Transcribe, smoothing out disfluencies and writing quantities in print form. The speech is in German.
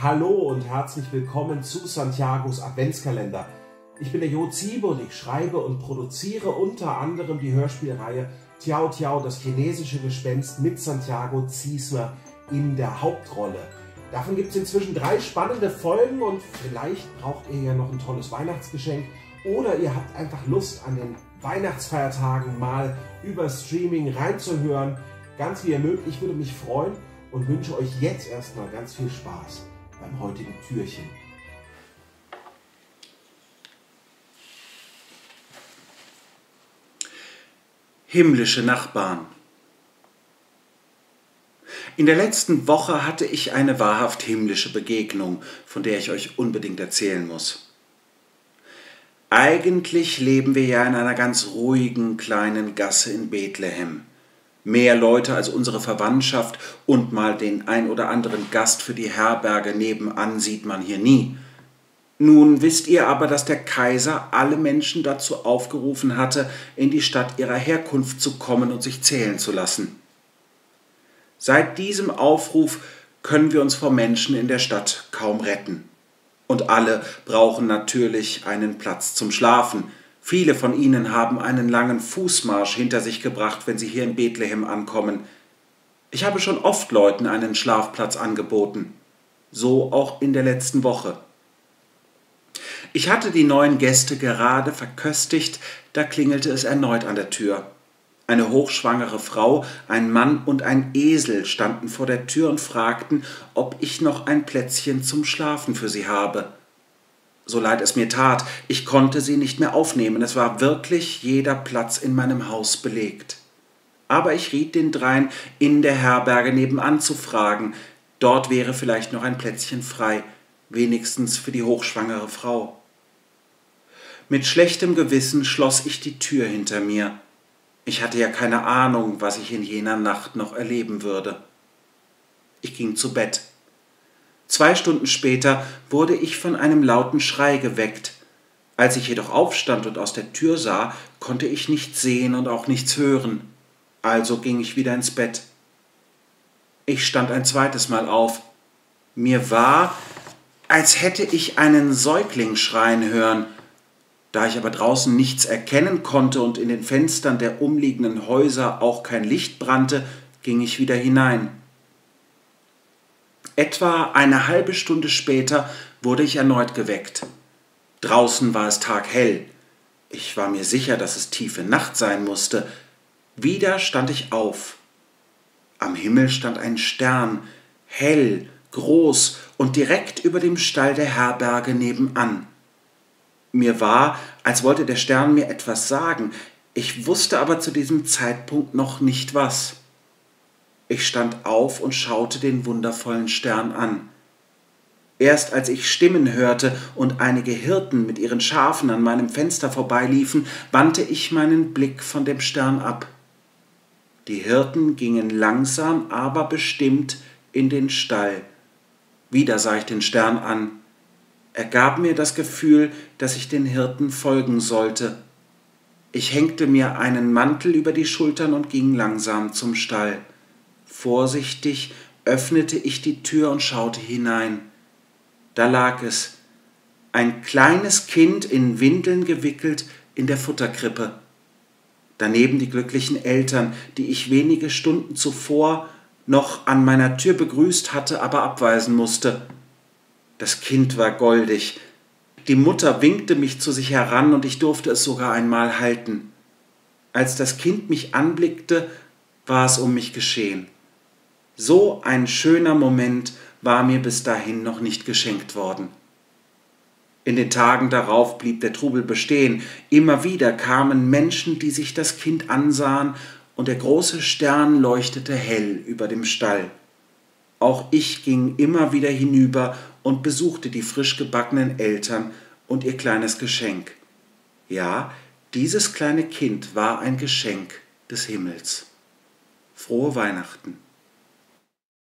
Hallo und herzlich willkommen zu Santiagos Adventskalender. Ich bin der Jo Ziebe und ich schreibe und produziere unter anderem die Hörspielreihe Tiao Tiao, das chinesische Gespenst mit Santiago Ziesmer in der Hauptrolle. Davon gibt es inzwischen 3 spannende Folgen und vielleicht braucht ihr ja noch ein tolles Weihnachtsgeschenk oder ihr habt einfach Lust, an den Weihnachtsfeiertagen mal über Streaming reinzuhören. Ganz wie ihr mögt, ich würde mich freuen und wünsche euch jetzt erstmal ganz viel Spaß beim heutigen Türchen. Himmlische Nachbarn. In der letzten Woche hatte ich eine wahrhaft himmlische Begegnung, von der ich euch unbedingt erzählen muss. Eigentlich leben wir ja in einer ganz ruhigen kleinen Gasse in Bethlehem. Mehr Leute als unsere Verwandtschaft und mal den ein oder anderen Gast für die Herberge nebenan sieht man hier nie. Nun wisst ihr aber, dass der Kaiser alle Menschen dazu aufgerufen hatte, in die Stadt ihrer Herkunft zu kommen und sich zählen zu lassen. Seit diesem Aufruf können wir uns vor Menschen in der Stadt kaum retten. Und alle brauchen natürlich einen Platz zum Schlafen. Viele von ihnen haben einen langen Fußmarsch hinter sich gebracht, wenn sie hier in Bethlehem ankommen. Ich habe schon oft Leuten einen Schlafplatz angeboten. So auch in der letzten Woche. Ich hatte die neuen Gäste gerade verköstigt, da klingelte es erneut an der Tür. Eine hochschwangere Frau, ein Mann und ein Esel standen vor der Tür und fragten, ob ich noch ein Plätzchen zum Schlafen für sie habe. So leid es mir tat, ich konnte sie nicht mehr aufnehmen, es war wirklich jeder Platz in meinem Haus belegt. Aber ich riet den dreien, in der Herberge nebenan zu fragen, dort wäre vielleicht noch ein Plätzchen frei, wenigstens für die hochschwangere Frau. Mit schlechtem Gewissen schloss ich die Tür hinter mir. Ich hatte ja keine Ahnung, was ich in jener Nacht noch erleben würde. Ich ging zu Bett. 2 Stunden später wurde ich von einem lauten Schrei geweckt. Als ich jedoch aufstand und aus der Tür sah, konnte ich nichts sehen und auch nichts hören. Also ging ich wieder ins Bett. Ich stand ein zweites Mal auf. Mir war, als hätte ich einen Säugling schreien hören. Da ich aber draußen nichts erkennen konnte und in den Fenstern der umliegenden Häuser auch kein Licht brannte, ging ich wieder hinein. Etwa eine halbe Stunde später wurde ich erneut geweckt. Draußen war es taghell. Ich war mir sicher, dass es tiefe Nacht sein musste. Wieder stand ich auf. Am Himmel stand ein Stern, hell, groß und direkt über dem Stall der Herberge nebenan. Mir war, als wollte der Stern mir etwas sagen. Ich wusste aber zu diesem Zeitpunkt noch nicht was. Ich stand auf und schaute den wundervollen Stern an. Erst als ich Stimmen hörte und einige Hirten mit ihren Schafen an meinem Fenster vorbeiliefen, wandte ich meinen Blick von dem Stern ab. Die Hirten gingen langsam, aber bestimmt in den Stall. Wieder sah ich den Stern an. Er gab mir das Gefühl, dass ich den Hirten folgen sollte. Ich hängte mir einen Mantel über die Schultern und ging langsam zum Stall. Vorsichtig öffnete ich die Tür und schaute hinein. Da lag es, ein kleines Kind in Windeln gewickelt in der Futterkrippe. Daneben die glücklichen Eltern, die ich wenige Stunden zuvor noch an meiner Tür begrüßt hatte, aber abweisen musste. Das Kind war goldig. Die Mutter winkte mich zu sich heran und ich durfte es sogar einmal halten. Als das Kind mich anblickte, war es um mich geschehen. So ein schöner Moment war mir bis dahin noch nicht geschenkt worden. In den Tagen darauf blieb der Trubel bestehen. Immer wieder kamen Menschen, die sich das Kind ansahen, und der große Stern leuchtete hell über dem Stall. Auch ich ging immer wieder hinüber und besuchte die frisch gebackenen Eltern und ihr kleines Geschenk. Ja, dieses kleine Kind war ein Geschenk des Himmels. Frohe Weihnachten!